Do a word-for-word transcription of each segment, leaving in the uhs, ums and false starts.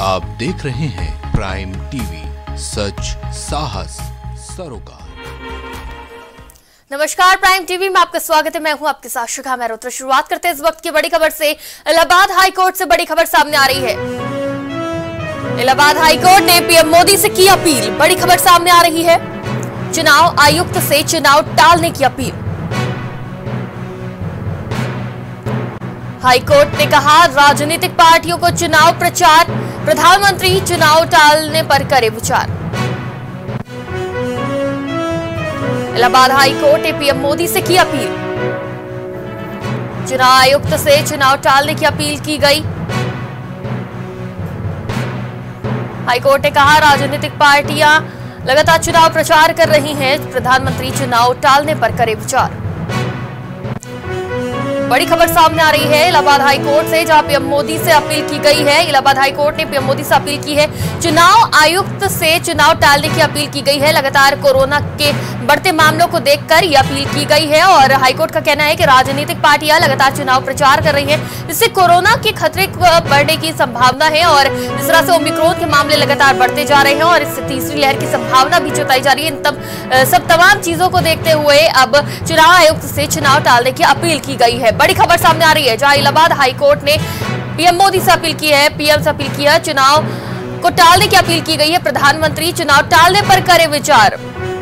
आप देख रहे हैं प्राइम टीवी, सच साहस सरोकार। नमस्कार, प्राइम टीवी में आपका स्वागत है। मैं हूं आपके साथ शिखा मेहरोत्रा। शुरुआत करते हैं इस वक्त की बड़ी खबर से। इलाहाबाद हाई कोर्ट से बड़ी खबर सामने आ रही है। इलाहाबाद हाई कोर्ट ने पीएम मोदी से की अपील। बड़ी खबर सामने आ रही है। चुनाव आयुक्त से चुनाव टालने की अपील। हाई कोर्ट ने कहा, राजनीतिक पार्टियों को चुनाव प्रचार, प्रधानमंत्री चुनाव टालने पर करे विचार। इलाहाबाद हाई कोर्ट ने पीएम मोदी से की अपील। चुनाव आयुक्त से चुनाव टालने की अपील की गई। हाई कोर्ट ने कहा, राजनीतिक पार्टियां लगातार चुनाव प्रचार कर रही हैं, प्रधानमंत्री चुनाव टालने पर करे विचार। बड़ी खबर सामने आ रही है इलाहाबाद हाई कोर्ट से, जहां पीएम मोदी से अपील की गई है। इलाहाबाद हाई कोर्ट ने पीएम मोदी से अपील की है। चुनाव आयुक्त से चुनाव टालने की अपील की गई है। लगातार कोरोना के बढ़ते मामलों को देखकर यह अपील की गई है और हाईकोर्ट का कहना है कि राजनीतिक पार्टियां लगातार चुनाव प्रचार कर रही हैं, इससे कोरोना के खतरे बढ़ने की संभावना है और जिस तरह से ओमिक्रॉन के मामले लगातार बढ़ते जा रहे हैं और इससे तीसरी लहर की संभावना भी जताई जा रही है। इन तब सब तमाम चीजों को देखते हुए अब चुनाव आयुक्त से चुनाव टालने की अपील की गई है। बड़ी खबर सामने आ रही है, जहां इलाहाबाद हाई कोर्ट ने पीएम मोदी से अपील की है, पीएम से अपील की है, चुनाव को टालने की अपील की गई है। प्रधानमंत्री चुनाव टालने पर करे विचार।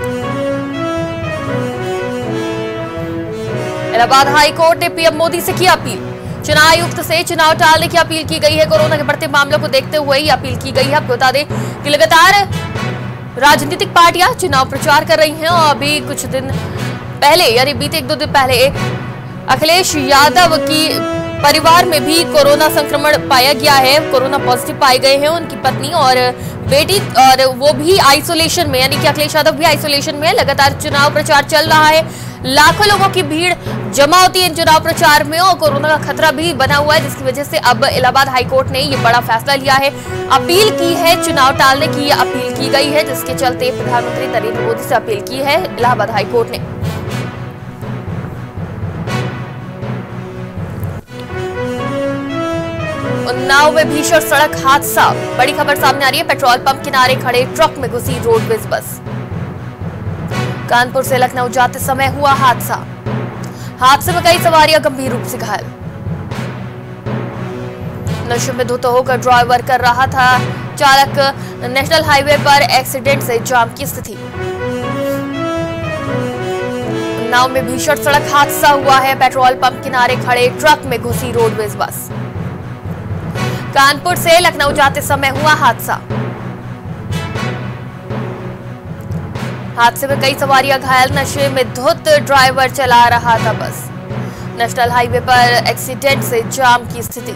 इलाहाबाद हाई कोर्ट ने पीएम मोदी से की अपील। चुनाव आयुक्त से चुनाव टालने की अपील की गई है। कोरोना के बढ़ते मामलों को देखते हुए यह अपील की गई है। आपको बता दें कि लगातार राजनीतिक पार्टियां चुनाव प्रचार कर रही हैं और अभी कुछ दिन पहले यानी बीते एक दो दिन पहले अखिलेश यादव की परिवार में भी कोरोना संक्रमण पाया गया है। कोरोना पॉजिटिव पाए गए हैं उनकी पत्नी और बेटी, और वो भी आइसोलेशन में, यानी कि अखिलेश यादव भी आइसोलेशन में है। लगातार चुनाव प्रचार चल रहा है। लाखों लोगों की भीड़ जमा होती है इन चुनाव प्रचार में और कोरोना का खतरा भी बना हुआ है, जिसकी वजह से अब इलाहाबाद हाईकोर्ट ने ये बड़ा फैसला लिया है। अपील की है, चुनाव टालने की अपील की गई है, जिसके चलते प्रधानमंत्री नरेंद्र मोदी से अपील की है इलाहाबाद हाईकोर्ट ने। उन्नाव में भीषण सड़क हादसा। बड़ी खबर सामने आ रही है। पेट्रोल पंप किनारे खड़े ट्रक में घुसी रोडवेज बस। कानपुर से लखनऊ जाते समय हुआ हादसा। हादसे में कई सवारियां गंभीर रूप से घायल। नशे में धुत होकर ड्राइवर कर रहा था चालक। नेशनल हाईवे पर एक्सीडेंट से जाम की स्थिति। उन्नाव में भीषण सड़क हादसा हुआ है। पेट्रोल पंप किनारे खड़े ट्रक में घुसी रोडवेज बस। कानपुर से लखनऊ जाते समय हुआ हादसा। हादसे में कई सवारियां घायल। नशे में धुत ड्राइवर चला रहा था बस। नेशनल हाईवे पर एक्सीडेंट से जाम की स्थिति।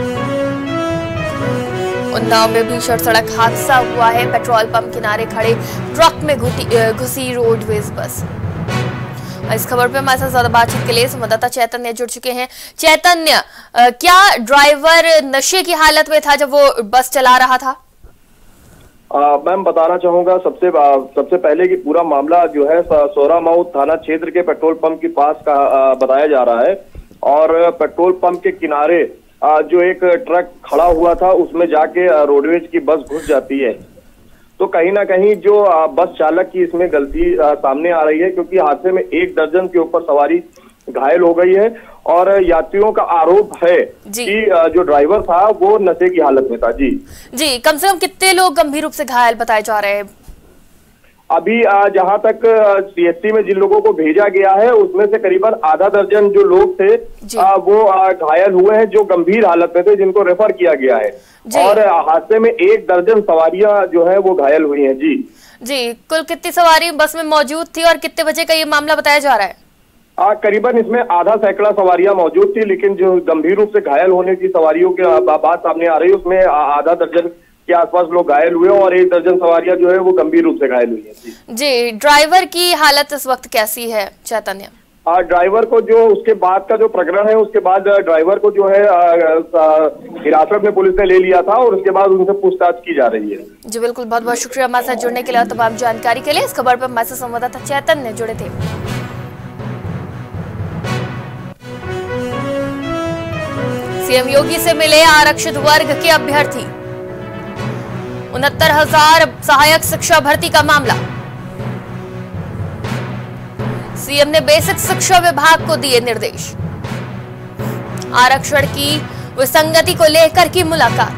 उन्नाव में भीषण सड़क हादसा हुआ है। पेट्रोल पंप किनारे खड़े ट्रक में घुसी रोडवेज बस। इस खबर पे हमारे साथ ज्यादा बातचीत के लिए संवाददाता चैतन्य जुड़ चुके हैं। चैतन्य, क्या ड्राइवर नशे की हालत में था जब वो बस चला रहा था? मैम बताना चाहूंगा सबसे सबसे पहले कि पूरा मामला जो है सोरामाऊ थाना क्षेत्र के पेट्रोल पंप के पास का बताया जा रहा है और पेट्रोल पंप के किनारे जो एक ट्रक खड़ा हुआ था उसमें जाके रोडवेज की बस घुस जाती है। तो कहीं ना कहीं जो बस चालक की इसमें गलती सामने आ रही है, क्योंकि हादसे में एक दर्जन के ऊपर सवारी घायल हो गई है और यात्रियों का आरोप है कि जो ड्राइवर था वो नशे की हालत में था। जी जी कम से कम कितने लोग गंभीर रूप से घायल बताए जा रहे हैं? अभी जहां तक सीएससी में जिन लोगों को भेजा गया है उसमें से करीबन आधा दर्जन जो लोग थे वो घायल हुए हैं, जो गंभीर हालत में थे, जिनको रेफर किया गया है। और हादसे में एक दर्जन सवारियां जो है वो घायल हुई हैं। जी जी कुल कितनी सवारी बस में मौजूद थी और कितने बजे का ये मामला बताया जा रहा है? आ, करीबन इसमें आधा सैकड़ा सवारियां मौजूद थी, लेकिन जो गंभीर रूप से घायल होने की सवारियों की बात सामने आ रही है उसमें आधा दर्जन के आसपास लोग घायल हुए और एक दर्जन सवारियां जो है वो गंभीर रूप से घायल हुई है। जी, जी ड्राइवर की हालत इस वक्त कैसी है चैतन्य? ड्राइवर को जो उसके बाद का जो प्रकरण है उसके बाद ड्राइवर को जो है हिरासत में पुलिस ने ले लिया था और उसके बाद उनसे पूछताछ की जा रही है। जी बिल्कुल, बहुत बहुत शुक्रिया हमारे साथ जुड़ने के लिए और तमाम जानकारी के लिए। इस खबर पर हमारे साथ संवाददाता चैतन्य जुड़े थे। सीएम योगी से मिले आरक्षित वर्ग के अभ्यर्थी। उनहत्तर हजार सहायक शिक्षा भर्ती का मामला। सीएम ने बेसिक शिक्षा विभाग को दिए निर्देश। आरक्षण की विसंगति को लेकर की मुलाकात।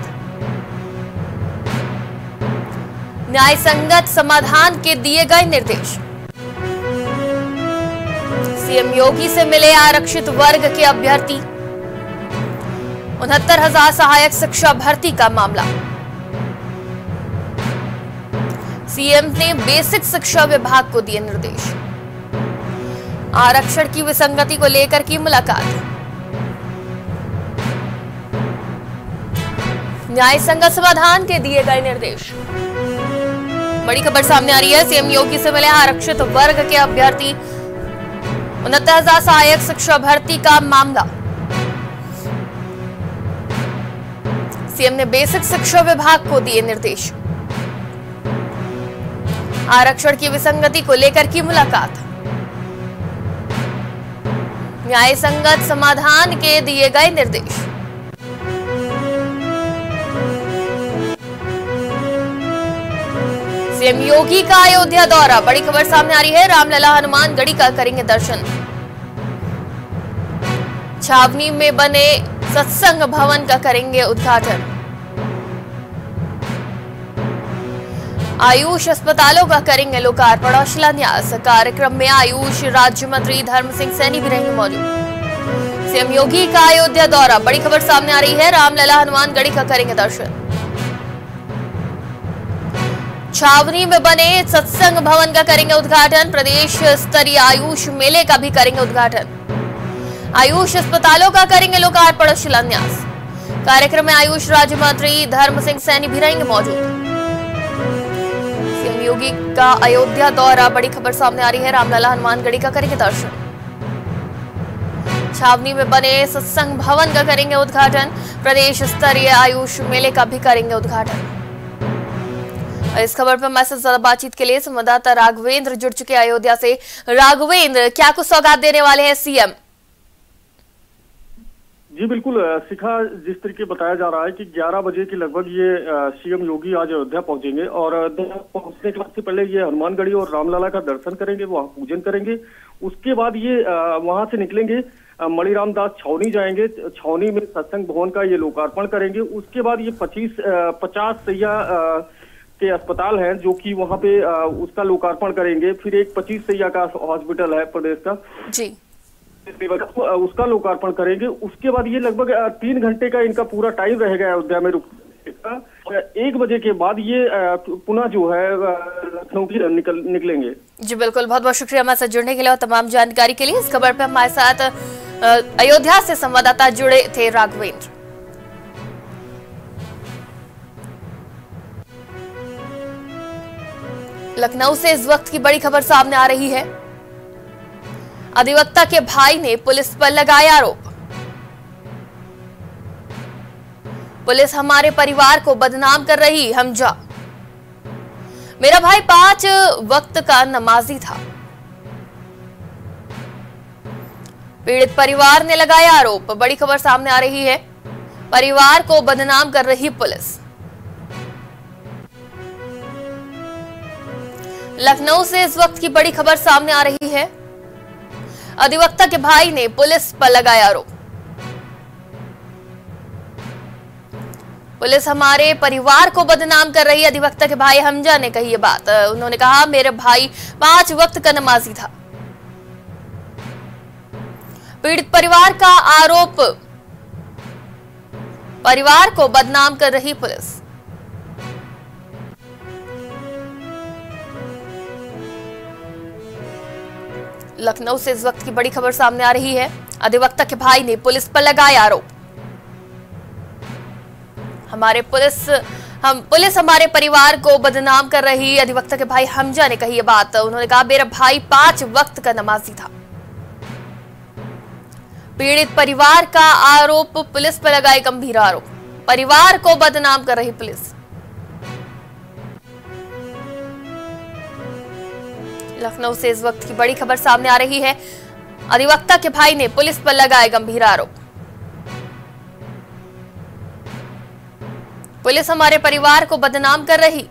न्याय संगत समाधान के दिए गए निर्देश। सीएम योगी से मिले आरक्षित वर्ग के अभ्यर्थी। उनहत्तर हजार सहायक शिक्षा भर्ती का मामला। सीएम ने बेसिक शिक्षा विभाग को दिए निर्देश। आरक्षण की विसंगति को लेकर की मुलाकात। न्याय संगत समाधान के दिए गए निर्देश। बड़ी खबर सामने आ रही है। सीएम योगी से मिले आरक्षित वर्ग के अभ्यर्थी। उनहत्तर हजार सहायक शिक्षा भर्ती का मामला। सीएम ने बेसिक शिक्षा विभाग को दिए निर्देश। आरक्षण की विसंगति को लेकर की मुलाकात। न्याय संगत समाधान के दिए गए निर्देश। सीएम योगी का अयोध्या दौरा। बड़ी खबर सामने आ रही है। रामलला हनुमानगढ़ी का करेंगे दर्शन। छावनी में बने सत्संग भवन का करेंगे उद्घाटन। आयुष अस्पतालों का करेंगे लोकार्पण और शिलान्यास। कार्यक्रम में आयुष राज्य मंत्री धर्म सिंह सैनी भी रहेंगे मौजूद। सीएम योगी का अयोध्या दौरा। बड़ी खबर सामने आ रही है। रामलला हनुमानगढ़ी का करेंगे दर्शन। छावनी में बने सत्संग भवन का करेंगे उद्घाटन। प्रदेश स्तरीय आयुष मेले का भी करेंगे उद्घाटन। आयुष अस्पतालों का करेंगे लोकार्पण और शिलान्यास। कार्यक्रम में आयुष राज्य मंत्री धर्म सिंह सैनी भी रहेंगे मौजूद। सीएम योगी का अयोध्या दौरा। बड़ी खबर सामने आ रही है। रामलला हनुमानगढ़ी का करेंगे दर्शन। छावनी में बने सत्संग भवन का करेंगे उद्घाटन। प्रदेश स्तरीय आयुष मेले का भी करेंगे उद्घाटन। इस खबर पर हमारे साथ ज्यादा बातचीत के लिए संवाददाता राघवेंद्र जुड़ चुके अयोध्या से। राघवेंद्र, क्या कुछ सौगात देने वाले हैं सीएम? जी बिल्कुल शिखा, जिस तरीके बताया जा रहा है कि ग्यारह बजे के लगभग ये सीएम योगी आज अयोध्या पहुंचेंगे और अयोध्या पहुंचने के बाद से पहले ये हनुमानगढ़ी और रामलला का दर्शन करेंगे, वहां पूजन करेंगे। उसके बाद ये वहां से निकलेंगे, मणिराम दास छावनी जाएंगे। छावनी में सत्संग भवन का ये लोकार्पण करेंगे। उसके बाद ये पच्चीस पचास सैया के अस्पताल हैं जो कि वहां पे आ, उसका लोकार्पण करेंगे। फिर एक पच्चीस सैया का हॉस्पिटल है प्रदेश का जी, उसका लोकार्पण करेंगे। उसके बाद ये लगभग तीन घंटे का इनका पूरा टाइम रहेगा अयोध्या में रुकने का। एक बजे के बाद ये पुनः जो है लखनऊ की निकल निकलेंगे। जी बिल्कुल, बहुत बहुत शुक्रिया हमारे साथ जुड़ने के लिए और तमाम जानकारी के लिए। इस खबर पे हमारे साथ अयोध्या से संवाददाता जुड़े थे राघवेंद्र। लखनऊ से इस वक्त की बड़ी खबर सामने आ रही है। अधिवक्ता के भाई ने पुलिस पर लगाए आरोप। पुलिस हमारे परिवार को बदनाम कर रही, हम जा। मेरा भाई पांच वक्त का नमाजी था। पीड़ित परिवार ने लगाया आरोप। बड़ी खबर सामने आ रही है। परिवार को बदनाम कर रही पुलिस। लखनऊ से इस वक्त की बड़ी खबर सामने आ रही है। अधिवक्ता के भाई ने पुलिस पर लगाया आरोप। पुलिस हमारे परिवार को बदनाम कर रही है। अधिवक्ता के भाई हमजा ने कही ये बात। उन्होंने कहा, मेरे भाई पांच वक्त का नमाजी था। पीड़ित परिवार का आरोप, परिवार को बदनाम कर रही पुलिस। लखनऊ से इस वक्त की बड़ी खबर सामने आ रही है। अधिवक्ता के भाई ने पुलिस पर लगाया आरोप। हमारे पुलिस हम पुलिस हमारे परिवार को बदनाम कर रही। अधिवक्ता के भाई हमजा ने कही ये बात। उन्होंने कहा, मेरा भाई पांच वक्त का नमाजी था। पीड़ित परिवार का आरोप, पुलिस पर लगाए गंभीर आरोप। परिवार को बदनाम कर रही पुलिस। लखनऊ से इस वक्त की बड़ी खबर सामने आ रही है। अधिवक्ता के भाई ने पुलिस पर लगाए गंभीर आरोप। पुलिस हमारे परिवार को बदनाम कर रही।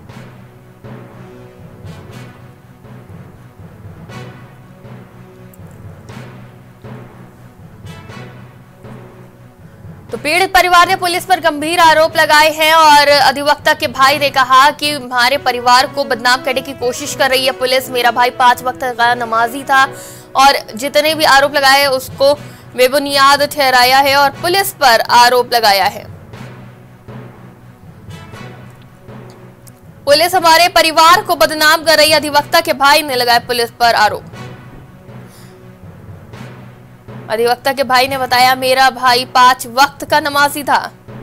तो पीड़ित परिवार ने पुलिस पर गंभीर आरोप लगाए हैं और अधिवक्ता के भाई ने कहा कि हमारे परिवार को बदनाम करने की कोशिश कर रही है पुलिस। मेरा भाई पांच वक्त का नमाजी था और जितने भी आरोप लगाए उसको बेबुनियाद ठहराया है और पुलिस पर आरोप लगाया है। पुलिस हमारे परिवार को बदनाम कर रही है, अधिवक्ता के भाई ने लगाया पुलिस पर आरोप। अधिवक्ता के भाई ने बताया, मेरा भाई पांच वक्त का नमाजी था।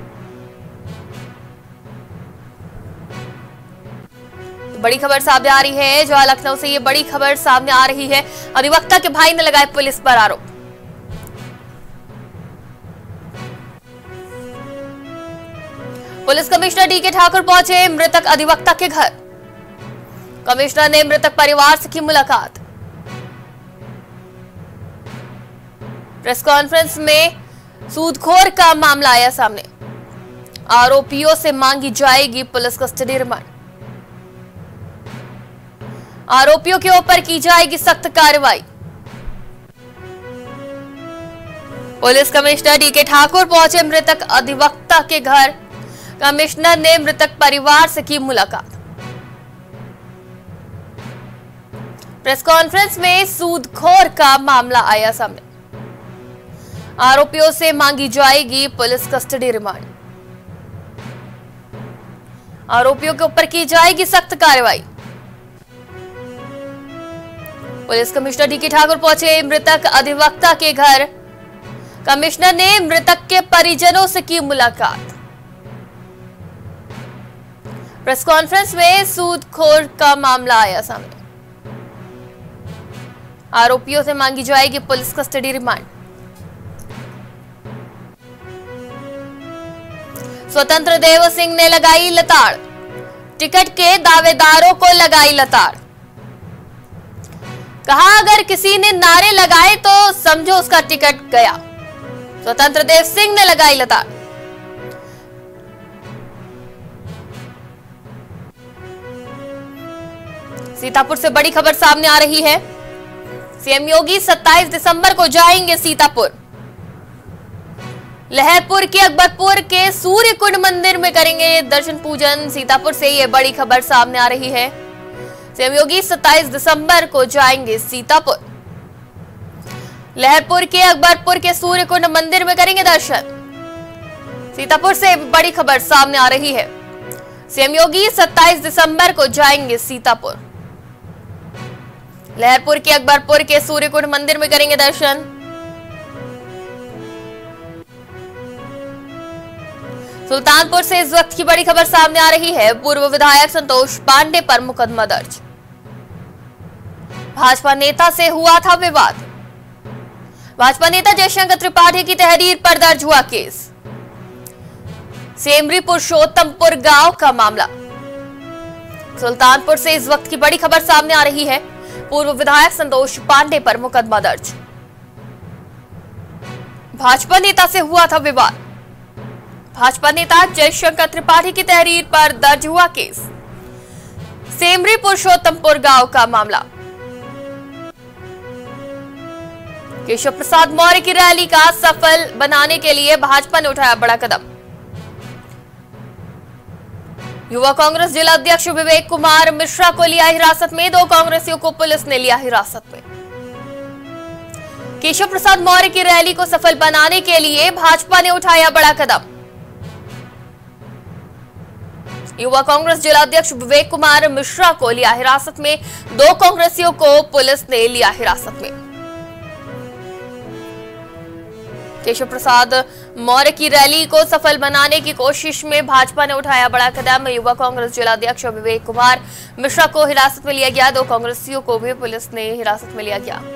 तो बड़ी खबर सामने आ रही है, जो लखनऊ से ये बड़ी खबर सामने आ रही है। अधिवक्ता के भाई ने लगाए पुलिस पर आरोप। पुलिस कमिश्नर डी के ठाकुर पहुंचे मृतक अधिवक्ता के घर। कमिश्नर ने मृतक परिवार से की मुलाकात। प्रेस कॉन्फ्रेंस में सूदखोर का मामला आया सामने। आरोपियों से मांगी जाएगी पुलिस कस्टडी रिमांड। आरोपियों के ऊपर की जाएगी सख्त कार्रवाई। पुलिस कमिश्नर डी के ठाकुर पहुंचे मृतक अधिवक्ता के घर। कमिश्नर ने मृतक परिवार से की मुलाकात। प्रेस कॉन्फ्रेंस में सूदखोर का मामला आया सामने। आरोपियों से मांगी जाएगी पुलिस कस्टडी रिमांड। आरोपियों के ऊपर की जाएगी सख्त कार्रवाई। पुलिस कमिश्नर डी के ठाकुर पहुंचे मृतक अधिवक्ता के घर। कमिश्नर ने मृतक के परिजनों से की मुलाकात। प्रेस कॉन्फ्रेंस में सूदखोर का मामला आया सामने। आरोपियों से मांगी जाएगी पुलिस कस्टडी रिमांड। स्वतंत्र देव सिंह ने लगाई लताड़। टिकट के दावेदारों को लगाई लताड़। कहा, अगर किसी ने नारे लगाए तो समझो उसका टिकट गया। स्वतंत्र देव सिंह ने लगाई लताड़। सीतापुर से बड़ी खबर सामने आ रही है। सीएम योगी सत्ताईस दिसंबर को जाएंगे सीतापुर। लहरपुर के अकबरपुर के सूर्य कुंड मंदिर में करेंगे दर्शन पूजन। सीतापुर से ये बड़ी खबर सामने आ रही है। सीएम योगी सत्ताईस दिसंबर को जाएंगे सीतापुर। लहरपुर के अकबरपुर के सूर्य कुंड मंदिर में करेंगे दर्शन। सीतापुर से बड़ी खबर सामने आ रही है। सीएम योगी सत्ताईस दिसंबर को जाएंगे सीतापुर। लहरपुर के अकबरपुर के सूर्य कुंड मंदिर में करेंगे दर्शन। सुल्तानपुर से इस वक्त की बड़ी खबर सामने आ रही है। पूर्व विधायक संतोष पांडे पर मुकदमा दर्ज। भाजपा नेता से हुआ था विवाद। भाजपा नेता जयशंकर त्रिपाठी की तहरीर पर दर्ज हुआ केस। सेमरी पुरुषोत्तमपुर गांव का मामला। सुल्तानपुर से इस वक्त की बड़ी खबर सामने आ रही है। पूर्व विधायक संतोष पांडे पर मुकदमा दर्ज। भाजपा नेता से हुआ था विवाद। भाजपा नेता जयशंकर त्रिपाठी की तहरीर पर दर्ज हुआ केस। सेमरी पुरुषोत्तमपुर गांव का मामला। केशव प्रसाद मौर्य की रैली का सफल बनाने के लिए भाजपा ने उठाया बड़ा कदम। युवा कांग्रेस जिला अध्यक्ष विवेक कुमार मिश्रा को लिया हिरासत में। दो कांग्रेसियों को पुलिस ने लिया हिरासत में। केशव प्रसाद मौर्य की रैली को सफल बनाने के लिए भाजपा ने उठाया बड़ा कदम। युवा कांग्रेस जिला अध्यक्ष विवेक कुमार मिश्रा को लिया हिरासत में। दो कांग्रेसियों को पुलिस ने लिया हिरासत में। केशव प्रसाद मौर्य की रैली को सफल बनाने की कोशिश में भाजपा ने उठाया बड़ा कदम। युवा कांग्रेस जिला अध्यक्ष विवेक कुमार मिश्रा को हिरासत में लिया गया। दो कांग्रेसियों को भी पुलिस ने हिरासत में लिया गया।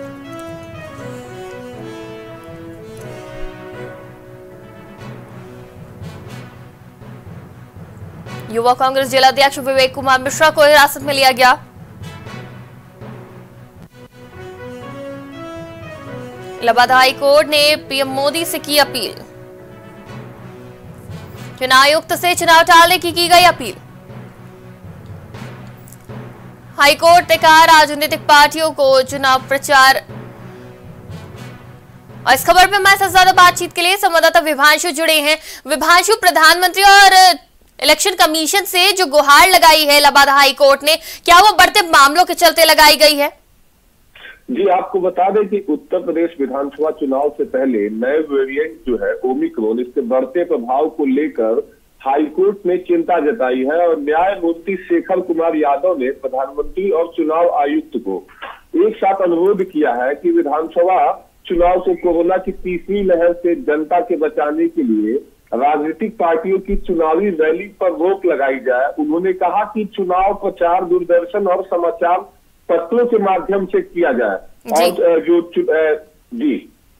युवा कांग्रेस जिला अध्यक्ष विवेक कुमार मिश्रा को हिरासत में लिया गया। इलाहाबाद हाई कोर्ट ने पीएम मोदी से की अपील। चुनाव आयुक्त से चुनाव टालने की की गई अपील। हाईकोर्ट ने कहा राजनीतिक पार्टियों को चुनाव प्रचार। और इस खबर पे हमारे साथ ज्यादा बातचीत के लिए संवाददाता विभांशु जुड़े हैं। विभांशु, प्रधानमंत्री और इलेक्शन कमीशन से जो गुहार लगाई है इलाहाबाद हाई कोर्ट ने, क्या वो बढ़ते मामलों के चलते लगाई गई है? जी, आपको बता दें कि उत्तर प्रदेश विधानसभा चुनाव से पहले नए वेरिएंट जो है ओमिक्रॉन, इसके बढ़ते प्रभाव को लेकर हाईकोर्ट ने चिंता जताई है और न्यायमूर्ति शेखर कुमार यादव ने प्रधानमंत्री और चुनाव आयुक्त को एक साथ अनुरोध किया है कि विधानसभा चुनाव से कोरोना की तीसरी लहर से जनता के बचाने के लिए राजनीतिक पार्टियों की चुनावी रैली पर रोक लगाई जाए। उन्होंने कहा कि चुनाव प्रचार दूरदर्शन और समाचार पत्रों के माध्यम से किया जाए। और जो जी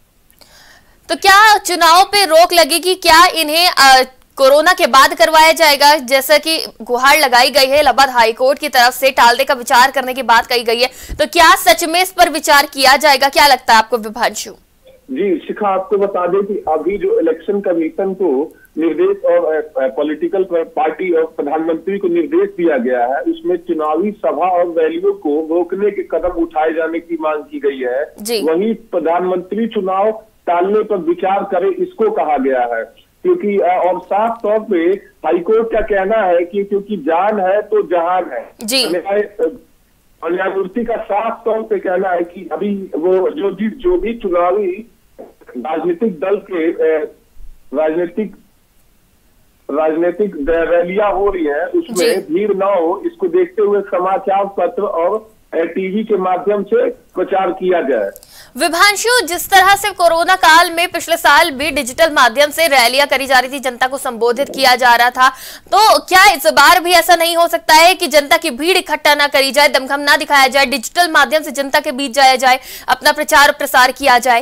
तो क्या चुनाव पे रोक लगेगी? क्या इन्हें आ, कोरोना के बाद करवाया जाएगा, जैसा कि गुहार लगाई गई है इलाहाबाद हाईकोर्ट की तरफ से, टालने का विचार करने की बात कही गई है, तो क्या सच में इस पर विचार किया जाएगा? क्या लगता है आपको विभांशु? जी शिखा, आपको बता दें कि अभी जो इलेक्शन कमीशन को निर्देश और पॉलिटिकल पार्टी और प्रधानमंत्री को निर्देश दिया गया है, उसमें चुनावी सभा और रैलियों को रोकने के कदम उठाए जाने की मांग की गई है। वहीं प्रधानमंत्री चुनाव टालने पर विचार करे, इसको कहा गया है। क्योंकि और साफ तौर पे हाईकोर्ट का कहना है कि क्योंकि जान है तो जहान है। जी। न्यायमूर्ति का साफ तौर पे कहना है कि अभी वो जो भी जो भी चुनावी राजनीतिक दल के राजनीतिक राजनीतिक रैलियां हो रही है, उसमें भीड़ न हो, इसको देखते हुए समाचार पत्र और टीवी के माध्यम से प्रचार किया जाए। विभांशु, जिस तरह से कोरोना काल में पिछले साल भी डिजिटल माध्यम से रैलियां करी जा रही थी, जनता को संबोधित किया जा रहा था, तो क्या इस बार भी ऐसा नहीं हो सकता है कि जनता की भीड़ इकट्ठा ना करी जाए, दमखम ना दिखाया जाए, डिजिटल माध्यम से जनता के बीच जाया जाए, अपना प्रचार प्रसार किया जाए?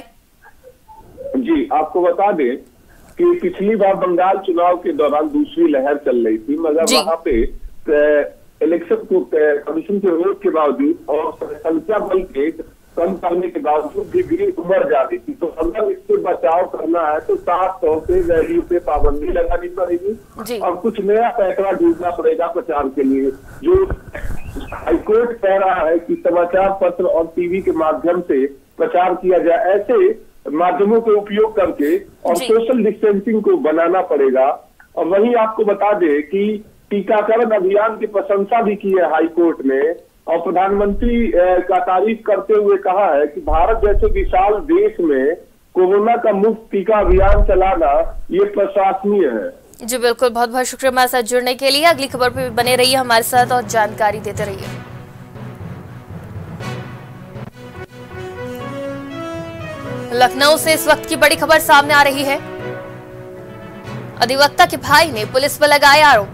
जी, आपको बता दें कि पिछली बार बंगाल चुनाव के दौरान दूसरी लहर चल रही थी, मगर वहां पे इलेक्शन को कमीशन के विरोध के बावजूद और संख्या बल के कम करने के बावजूद भी भीड़ उमड़ जाती थी। तो अगर इससे बचाव करना है तो साफ तौर से रैली पे पाबंदी लगानी पड़ेगी और कुछ नया पैटर्न ढूंढना पड़ेगा प्रचार के लिए। जो हाईकोर्ट कह रहा है कि समाचार पत्र और टीवी के माध्यम से प्रचार किया जाए, ऐसे माध्यमों का उपयोग करके और सोशल डिस्टेंसिंग को बनाना पड़ेगा। और वहीं आपको बता दें कि टीकाकरण अभियान की प्रशंसा भी की है हाईकोर्ट ने और प्रधानमंत्री का तारीफ करते हुए कहा है कि भारत जैसे विशाल देश में कोरोना का मुफ्त टीका अभियान चलाना ये प्रशंसनीय है। जी बिल्कुल, बहुत बहुत शुक्रिया हमारे साथ जुड़ने के लिए। अगली खबर पे बने रहिए हमारे साथ और जानकारी देते रहिए। लखनऊ से इस वक्त की बड़ी खबर सामने आ रही है। अधिवक्ता के भाई ने पुलिस पर लगाए आरोप।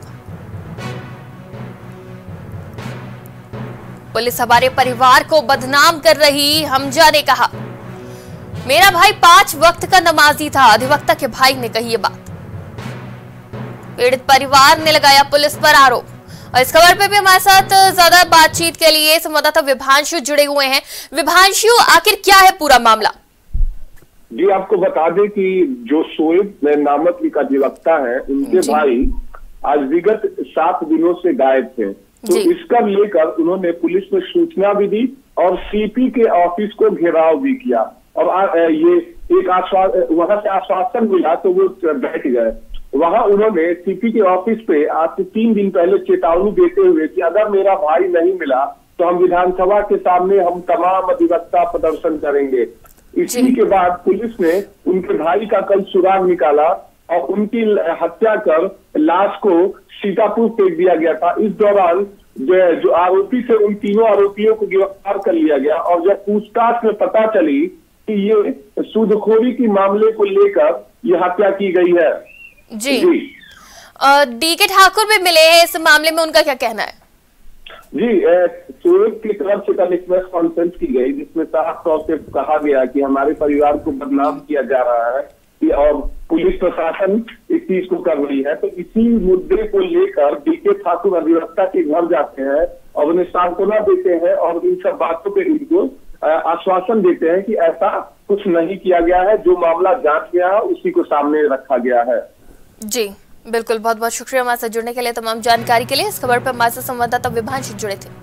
पुलिस हमारे परिवार को बदनाम कर रही, हमजा ने कहा। मेरा भाई पांच वक्त का नमाजी था, अधिवक्ता के भाई ने कही ये बात। पीड़ित परिवार ने लगाया पुलिस पर आरोप। और इस खबर पे भी हमारे साथ ज्यादा बातचीत के लिए संवाददाता विभांशु जुड़े हुए हैं। विभांशु, आखिर क्या है पूरा मामला? जी, आपको बता दें कि जो शोएब नामक एक अधिवक्ता है, उनके भाई आज विगत सात दिनों से गायब थे। तो इसका लेकर उन्होंने पुलिस में सूचना भी दी और सीपी के ऑफिस को घेराव भी किया और आ, ये एक आश्वासन वहां से आश्वासन मिला तो वो बैठ गए। वहां उन्होंने सीपी के ऑफिस पे आज से तीन दिन पहले चेतावनी देते हुए कि अगर मेरा भाई नहीं मिला तो हम विधानसभा के सामने हम तमाम अधिवक्ता प्रदर्शन करेंगे। इसी के बाद पुलिस ने उनके भाई का कल सुराग निकाला और उनकी हत्या कर लाश को सीतापुर फेंक दिया गया था। इस दौरान जो, जो आरोपी थे उन तीनों आरोपियों को गिरफ्तार कर लिया गया और जब पूछताछ में पता चली कि ये सूदखोरी की मामले को लेकर ये हत्या की गई है। जी, जी। डी के ठाकुर भी मिले हैं इस मामले में, उनका क्या कहना है? जी, शोएब की तरफ से कल एक प्रेस कॉन्फ्रेंस की गई जिसमें साफ तौर से कहा गया कि हमारे परिवार को बदनाम किया जा रहा है और पुलिस प्रशासन इस चीज को कर रही है। तो इसी मुद्दे को लेकर डी के ठाकुर अधिवक्ता के घर जाते हैं और उन्हें सांत्वना देते हैं और इन सब बातों पे इनको आश्वासन देते हैं कि ऐसा कुछ नहीं किया गया है, जो मामला जांच गया है उसी को सामने रखा गया है। जी, बिल्कुल, बहुत बहुत शुक्रिया हमारे साथ जुड़ने के लिए, तमाम जानकारी के लिए। इस खबर पर हमारे साथ संवाददाता विभांश जुड़े थे।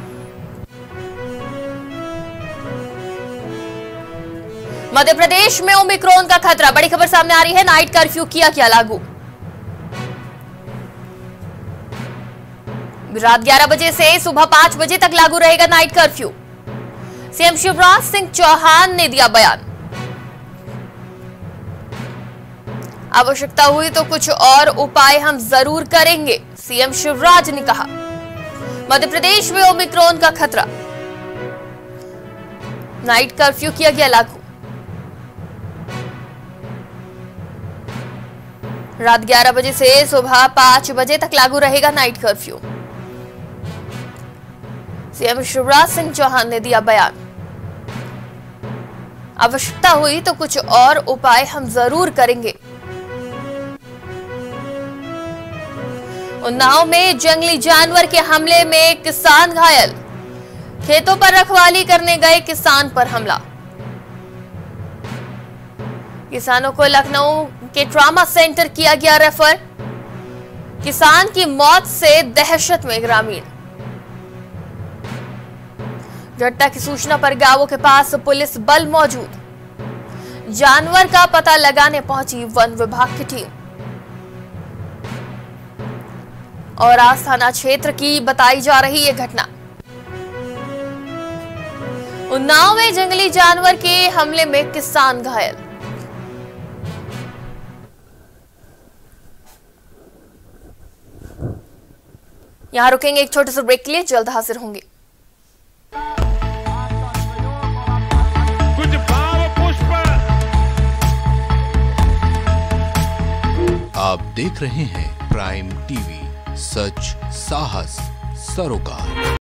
मध्य प्रदेश में ओमिक्रॉन का खतरा, बड़ी खबर सामने आ रही है। नाइट कर्फ्यू किया क्या लागू? रात ग्यारह बजे से सुबह पांच बजे तक लागू रहेगा night curfew. CM Shivraj Singh Chouhan ने दिया बयान। आवश्यकता हुई तो कुछ और उपाय हम जरूर करेंगे, सीएम शिवराज ने कहा। मध्य प्रदेश में ओमिक्रॉन का खतरा, नाइट कर्फ्यू किया गया लागू। रात ग्यारह बजे से सुबह पांच बजे तक लागू रहेगा night curfew. CM Shivraj Singh Chouhan ने दिया बयान। आवश्यकता हुई तो कुछ और उपाय हम जरूर करेंगे। उन्नाव में जंगली जानवर के हमले में किसान घायल, खेतों पर रखवाली करने गए किसान पर हमला। किसानों को लखनऊ के ट्रॉमा सेंटर किया गया रेफर। किसान की मौत से दहशत में ग्रामीण। घटना की सूचना पर गांवों के पास पुलिस बल मौजूद। जानवर का पता लगाने पहुंची वन विभाग की टीम। और आज थाना क्षेत्र की बताई जा रही ये घटना। उन्नाव में जंगली जानवर के हमले में किसान घायल। यहां रुकेंगे एक छोटे से ब्रेक के लिए, जल्द हाजिर होंगे। कुछ भाव पुष्प। आप देख रहे हैं प्राइम टीवी, सच साहस सरोकार।